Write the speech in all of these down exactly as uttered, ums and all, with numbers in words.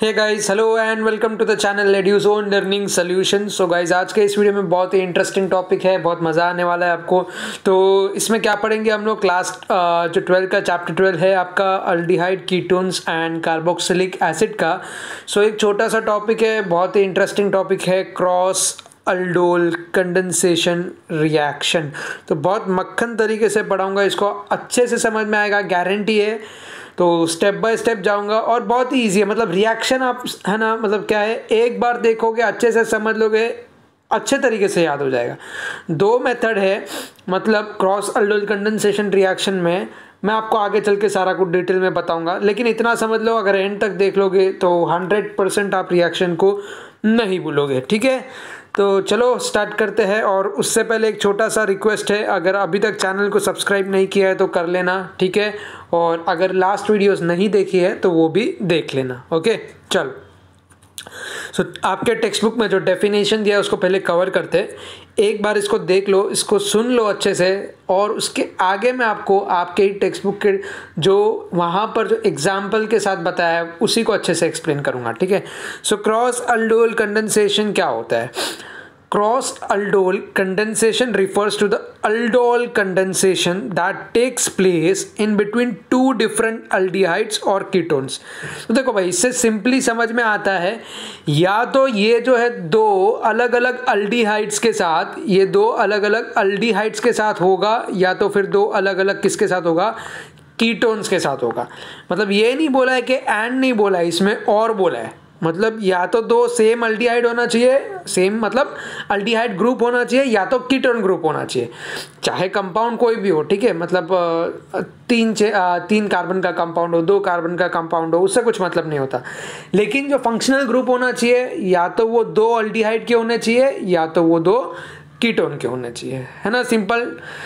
Hey guys, hello and welcome to the channel edu's own learning solution. So guys, आज के इस video में बहुत ही इंटरेस्टिंग टॉपिक है, बहुत मज़ा आने वाला है आपको। तो इसमें क्या पढ़ेंगे हम लोग, क्लास जो ट्वेल्व का चैप्टर ट्वेल्व है आपका, aldehyde ketones and carboxylic acid का। सो so, एक छोटा सा टॉपिक है, बहुत ही इंटरेस्टिंग टॉपिक है, क्रॉस अल्डोल कंडेंसेशन रिएक्शन। तो बहुत मक्खन तरीके से पढ़ाऊंगा, इसको अच्छे से समझ में आएगा, गारंटी है। तो स्टेप बाय स्टेप जाऊंगा और बहुत ही ईजी है, मतलब रिएक्शन आप है ना, मतलब क्या है, एक बार देखोगे अच्छे से समझ लोगे, अच्छे तरीके से याद हो जाएगा। दो मेथड है, मतलब क्रॉस अल्डोल कंडेंसेशन रिएक्शन में मैं आपको आगे चल के सारा कुछ डिटेल में बताऊंगा, लेकिन इतना समझ लो, अगर एंड तक देख लोगे तो हंड्रेड परसेंट आप रिएक्शन को नहीं भूलोगे। ठीक है, तो चलो स्टार्ट करते हैं। और उससे पहले एक छोटा सा रिक्वेस्ट है, अगर अभी तक चैनल को सब्सक्राइब नहीं किया है तो कर लेना, ठीक है। और अगर लास्ट वीडियोस नहीं देखी है तो वो भी देख लेना। ओके, चलो। सो so, आपके टेक्स्ट बुक में जो डेफिनेशन दिया है उसको पहले कवर करते हैं। एक बार इसको देख लो, इसको सुन लो अच्छे से, और उसके आगे मैं आपको आपके टेक्स्ट बुक के जो वहाँ पर जो एग्जाम्पल के साथ बताया है उसी को अच्छे से एक्सप्लेन करूँगा। ठीक है, सो क्रॉस अल्डोल कंडेंसेशन क्या होता है? Cross aldol condensation refers to the aldol condensation that takes place in between two different aldehydes or ketones। तो देखो भाई, इससे सिंपली समझ में आता है, या तो ये जो है दो अलग अलग अल्डीहाइड्स के साथ, ये दो अलग अलग अल्डीहाइड्स के साथ होगा, या तो फिर दो अलग अलग किसके साथ होगा, कीटोन्स के साथ होगा। मतलब ये नहीं बोला है कि एंड नहीं बोला है, इसमें और बोला है, मतलब या तो दो सेम अल्डिहाइड होना चाहिए, सेम मतलब अल्डिहाइड ग्रुप होना चाहिए, या तो कीटोन ग्रुप होना चाहिए, चाहे कंपाउंड कोई भी हो। ठीक है, मतलब तीन तीन कार्बन का कंपाउंड हो, दो कार्बन का कंपाउंड हो, उससे कुछ मतलब नहीं होता। लेकिन जो फंक्शनल ग्रुप होना चाहिए, या तो वो दो अल्डिहाइड के होने चाहिए, या तो वो दो कीटोन के होने चाहिए, है ना। सिंपल,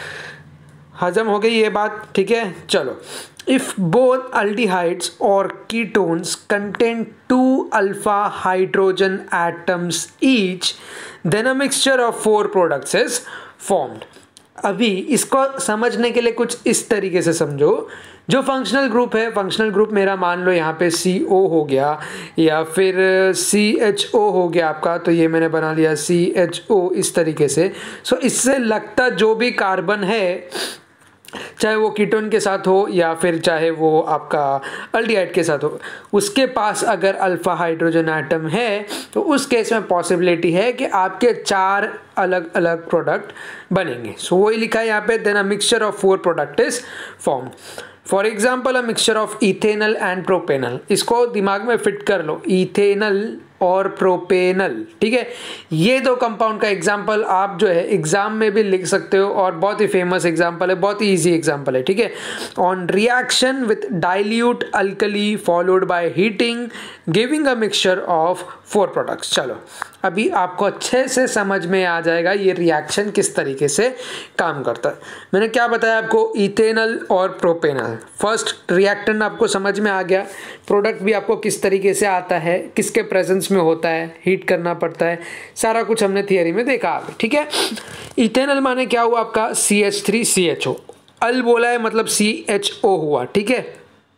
हजम हो गई ये बात। ठीक है, चलो। If both aldehydes or ketones contain two alpha hydrogen atoms each, then a mixture of four products is formed। अभी इसको समझने के लिए कुछ इस तरीके से समझो, जो फंक्शनल ग्रुप है, फंक्शनल ग्रुप मेरा मान लो यहाँ पे सी ओ हो गया, या फिर सी एच ओ हो गया आपका, तो ये मैंने बना लिया सी एच ओ इस तरीके से। सो इससे लगता जो भी कार्बन है, चाहे वो कीटोन के साथ हो या फिर चाहे वो आपका अल्डिहाइड के साथ हो, उसके पास अगर अल्फा हाइड्रोजन एटम है, तो उस केस में पॉसिबिलिटी है कि आपके चार अलग अलग प्रोडक्ट बनेंगे। सो वही लिखा है यहाँ पे, then a mixture of four product is formed. For example, a mixture of ethanal and propanal. इसको दिमाग में फिट कर लो, इथेनल और प्रोपेनल। ठीक है, ये दो कंपाउंड का एग्जाम्पल आप जो है एग्जाम में भी लिख सकते हो, और बहुत ही फेमस एग्जाम्पल है, बहुत ही इजी एग्जाम्पल है। ठीक है, on reaction with dilute alkali followed by heating giving a mixture of four products. चलो, अभी आपको अच्छे से समझ में आ जाएगा ये रिएक्शन किस तरीके से काम करता है। मैंने क्या बताया आपको, इथेनल और प्रोपेनल। फर्स्ट रिएक्टेंट आपको समझ में आ गया, प्रोडक्ट भी आपको किस तरीके से आता है, किसके प्रेजेंस में होता है, हीट करना पड़ता है, सारा कुछ हमने थियरी में देखा आगे। ठीक है, इथेनल माने क्या हुआ आपका, C H three C H O. अल बोला है मतलब सी एच ओ हुआ। ठीक है,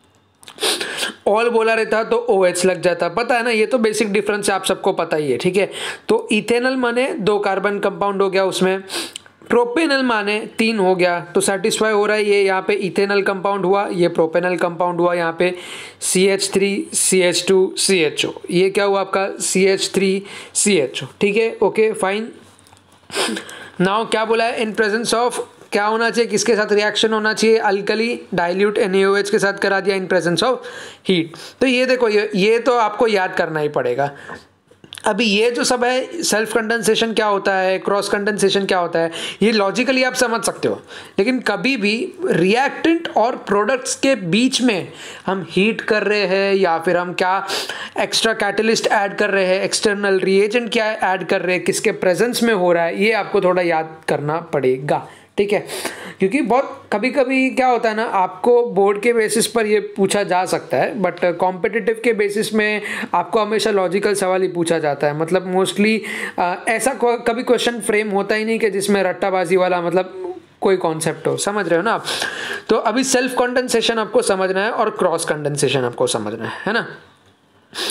ऑल बोला रहता तो ओ एच लग जाता, पता है ना, ये तो बेसिक डिफरेंस आप सबको पता ही है। ठीक है, तो इथेनल माने दो कार्बन कंपाउंड हो गया उसमें, प्रोपेनल माने तीन हो गया, तो सेटिस्फाई हो रहा है, ये यहाँ पे इथेनल कंपाउंड हुआ, ये प्रोपेनल कंपाउंड हुआ, यहाँ पे C H three C H two C H O, ये क्या हुआ आपका C H three C H O. ठीक है, ओके फाइन। नाउ क्या बोला है, इन प्रेजेंस ऑफ क्या होना चाहिए, किसके साथ रिएक्शन होना चाहिए, alkali dilute N A O H के साथ करा दिया इन प्रेजेंस ऑफ हीट। तो ये देखो, ये ये तो आपको याद करना ही पड़ेगा। अभी ये जो सब है, सेल्फ कंडेंसेशन क्या होता है, क्रॉस कंडेंसेशन क्या होता है, ये लॉजिकली आप समझ सकते हो, लेकिन कभी भी रिएक्टेंट और प्रोडक्ट्स के बीच में हम हीट कर रहे हैं, या फिर हम क्या एक्स्ट्रा कैटलिस्ट ऐड कर रहे हैं, एक्सटर्नल रिएजेंट क्या ऐड कर रहे हैं, किसके प्रेजेंस में हो रहा है, ये आपको थोड़ा याद करना पड़ेगा। ठीक है, क्योंकि बहुत कभी कभी क्या होता है ना, आपको बोर्ड के बेसिस पर ये पूछा जा सकता है, बट कॉम्पिटिटिव के बेसिस में आपको हमेशा लॉजिकल सवाल ही पूछा जाता है। मतलब मोस्टली ऐसा कभी क्वेश्चन फ्रेम होता ही नहीं कि जिसमें रट्टाबाजी वाला मतलब कोई कॉन्सेप्ट हो, समझ रहे हो ना आप। तो अभी सेल्फ कंडेंसेशन आपको समझना है और क्रॉस कंडेंसेशन आपको समझना है, है ना।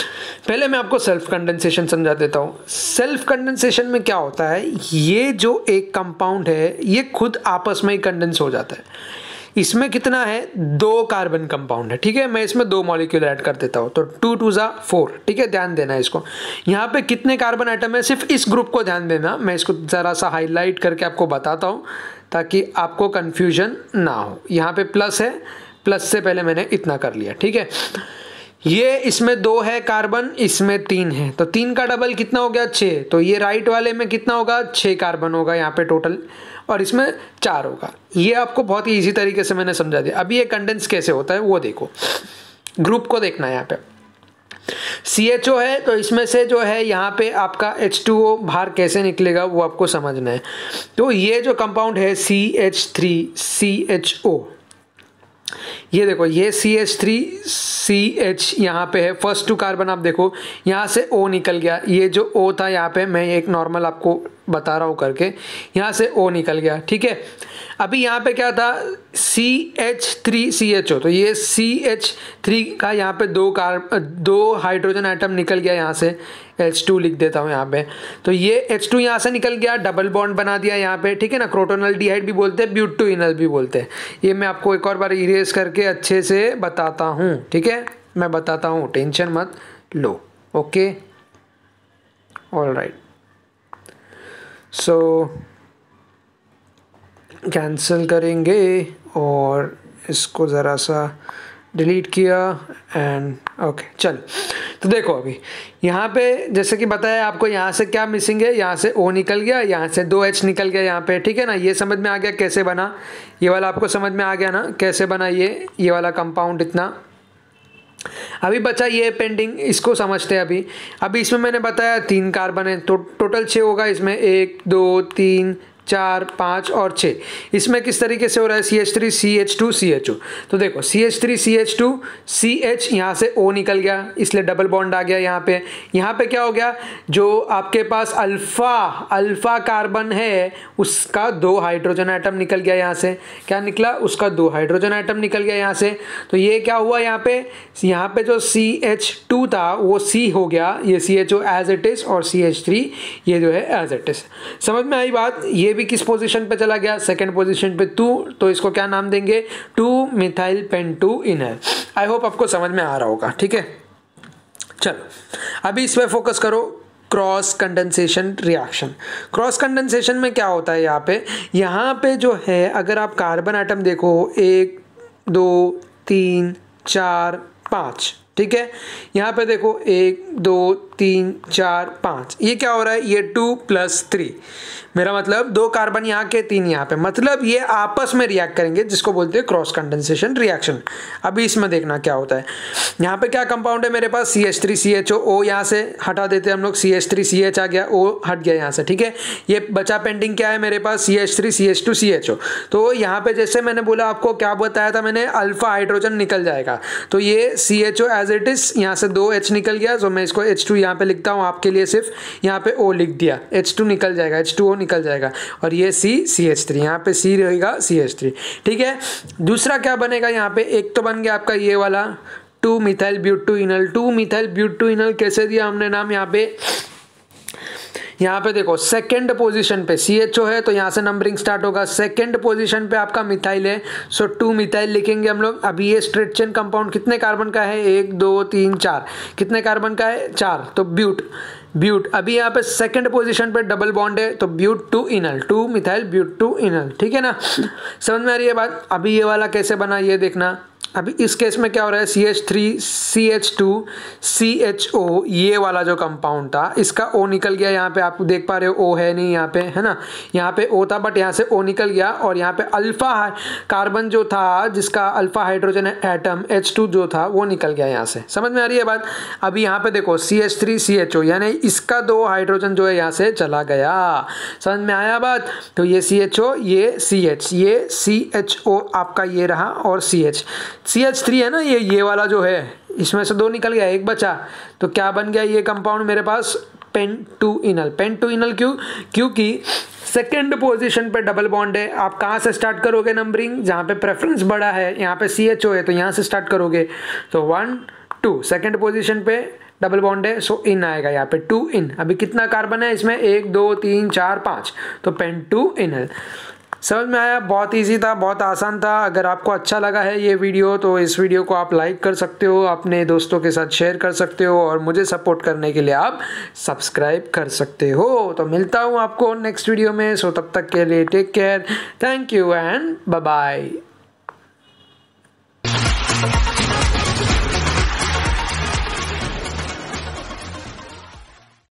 पहले मैं आपको सेल्फ कंडेंसेशन समझा देता हूँ। सेल्फ कंडेंसेशन में क्या होता है, ये जो एक कंपाउंड है ये खुद आपस में ही कंडेंस हो जाता है। इसमें कितना है, दो कार्बन कंपाउंड है, ठीक है। मैं इसमें दो मॉलिक्यूल ऐड कर देता हूँ, तो टू टू ज़ा फोर, ठीक है। ध्यान देना है इसको, यहाँ पे कितने कार्बन आइटम है सिर्फ इस ग्रुप को ध्यान देना। मैं इसको ज़रा सा हाईलाइट करके आपको बताता हूँ ताकि आपको कन्फ्यूजन ना हो। यहाँ पे प्लस है, प्लस से पहले मैंने इतना कर लिया, ठीक है। ये इसमें दो है कार्बन, इसमें तीन है, तो तीन का डबल कितना हो गया, छः। तो ये राइट वाले में कितना होगा, छः कार्बन होगा यहाँ पे टोटल, और इसमें चार होगा। ये आपको बहुत ही इजी तरीके से मैंने समझा दिया। अभी ये कंडेंस कैसे होता है वो देखो, ग्रुप को देखना है। यहाँ पे सी एच ओ है, तो इसमें से जो है यहाँ पे आपका एच टू ओ बाहर कैसे निकलेगा वो आपको समझना है। तो ये जो कंपाउंड है C H three C H O, ये देखो ये C H three C H यहाँ पे है, फर्स्ट टू कार्बन आप देखो यहाँ से O निकल गया। ये जो O था यहाँ पे, मैं एक नॉर्मल आपको बता रहा हूँ करके, यहाँ से O निकल गया, ठीक है। अभी यहाँ पे क्या था, C H three C H O, तो ये सी एच थ्री का यहाँ पे दो कार्ब दो हाइड्रोजन आइटम निकल गया, यहाँ से एच टू लिख देता हूँ यहाँ पे। तो ये एच टू यहाँ से निकल गया, डबल बॉन्ड बना दिया यहाँ पे, ठीक है ना। क्रोटोनल्डिहाइड भी बोलते हैं, ब्यूटोइनल भी बोलते हैं। ये मैं आपको एक और बार इरेज करके अच्छे से बताता हूँ, ठीक है। मैं बताता हूँ, टेंशन मत लो, okay, all right. So cancel करेंगे और इसको ज़रा सा डिलीट किया एंड ओके, चल। तो देखो अभी यहाँ पे जैसे कि बताया आपको, यहाँ से क्या मिसिंग है, यहाँ से O निकल गया, यहाँ से दो H निकल गया यहाँ पे, ठीक है ना। ये समझ में आ गया कैसे बना, ये वाला आपको समझ में आ गया ना कैसे बना ये ये वाला कंपाउंड इतना। अभी बचा ये पेंडिंग, इसको समझते हैं अभी। अभी इसमें मैंने बताया तीन कार्बन है, तो टोटल छः होगा इसमें, एक दो तीन चार पाँच और छः। इसमें किस तरीके से हो रहा है, C H three C H two C H O. तो देखो C H three C H two C H, यहाँ से O निकल गया, इसलिए डबल बॉन्ड आ गया यहाँ पे। यहाँ पे क्या हो गया, जो आपके पास अल्फ़ा अल्फ़ा कार्बन है उसका दो हाइड्रोजन आइटम निकल गया यहाँ से। क्या निकला, उसका दो हाइड्रोजन आइटम निकल गया यहाँ से। तो ये क्या हुआ यहाँ पे, यहाँ पे जो सी एच टू था वो C हो गया, ये C H O as it is, और सी एच थ्री ये जो है एज इट इज़। समझ में आई बात। ये भी किस पोजीशन पे चला गया, सेकंड पोजीशन पे टू, तो इसको क्या नाम देंगे, two methyl pent two enal. I hope आपको समझ में आ रहा होगा, ठीक है। चलो अभी इस पे फोकस करो, cross condensation reaction. Cross condensation में क्या होता है, यहाँ पे यहाँ पे जो है अगर आप कार्बन आइटम देखो, एक दो तीन चार पाँच, ठीक है। यहाँ पे देखो एक दो तीन चार पाँच, ये क्या हो रहा है, ये टू प्लस थ्री, मेरा मतलब दो कार्बन यहाँ के तीन यहाँ पे, मतलब ये आपस में रिएक्ट करेंगे, जिसको बोलते हैं क्रॉस कंडेंसेशन रिएक्शन। अभी इसमें देखना क्या होता है। यहाँ पे क्या कंपाउंड है मेरे पास, C H three C H O, O यहाँ से हटा देते हैं हम लोग, C H three C H आ गया, O हट गया यहाँ से, ठीक है। ये बचा पेंडिंग क्या है मेरे पास, C H three C H two C H O. तो यहाँ पे जैसे मैंने बोला आपको, क्या बताया था मैंने, अल्फा हाइड्रोजन निकल जाएगा, तो ये C H O as it is, यहाँ से दो H निकल गया, तो मैं इसको एच टू यहाँ पे लिखता हूँ आपके लिए, सिर्फ यहाँ पे O लिख दिया, एच टू निकल जाएगा, एच टू ओ निकल जाएगा, और ये C सी एच थ्री, यहाँ पे C रहेगा सी एच थ्री, ठीक है। दूसरा क्या बनेगा यहाँ पे, एक तो बन गया आपका ये वाला two methyl butenal. Two methyl butenal कैसे दिया हमने नाम, यहाँ पे यहाँ पे देखो सेकंड पोजीशन पे सी एच ओ है, तो यहाँ से नंबरिंग स्टार्ट होगा, सेकंड पोजीशन पे आपका मिथाइल है, सो टू मिथाइल लिखेंगे हम लोग। अभी ये स्ट्रेट चेन कंपाउंड कितने कार्बन का है, एक दो तीन चार, कितने कार्बन का है, चार, तो ब्यूट ब्यूट। अभी यहाँ पे सेकंड पोजीशन पे डबल बॉन्ड है, तो but two enal, two methyl but two enal, ठीक है ना। समझ में आ रही है बात। अभी ये वाला कैसे बना ये देखना। अभी इस केस में क्या हो रहा है, C H three C H two C H O, ये वाला जो कंपाउंड था इसका O निकल गया, यहाँ पे आप देख पा रहे हो O है नहीं यहाँ पे, है ना। यहाँ पे O था बट यहाँ से O निकल गया, और यहाँ पे अल्फा कार्बन जो था जिसका alpha hydrogen atom H two जो था वो निकल गया यहाँ से। समझ में आ रही है बात। अभी यहाँ पे देखो C H three C H O, यानी इसका दो हाइड्रोजन जो है यहाँ से चला गया। समझ में आया बात। तो ये सी एच ओ, ये सी एच, ये सी एच ओ आपका ये रहा, और C H C H three है ना, ये ये वाला जो है इसमें से दो निकल गया, एक बचा, तो क्या बन गया ये कंपाउंड मेरे पास, पेंटुइनल। पेंटुइनल क्यों, क्योंकि सेकेंड पोजीशन पे डबल बॉन्ड है। आप कहाँ से स्टार्ट करोगे नंबरिंग, जहाँ पे प्रेफरेंस बड़ा है, यहाँ पे सी एच ओ है तो यहाँ से स्टार्ट करोगे, तो वन टू, सेकेंड पोजीशन पे डबल बॉन्ड है, सो इन आएगा यहाँ पे, टू इन। अभी कितना कार्बन है इसमें, एक दो तीन चार पाँच, तो पेंट टू इनल। समझ में आया, बहुत इजी था, बहुत आसान था। अगर आपको अच्छा लगा है ये वीडियो तो इस वीडियो को आप लाइक कर सकते हो, अपने दोस्तों के साथ शेयर कर सकते हो, और मुझे सपोर्ट करने के लिए आप सब्सक्राइब कर सकते हो। तो मिलता हूँ आपको नेक्स्ट वीडियो में, सो तब तक के लिए take care, thank you and bye bye.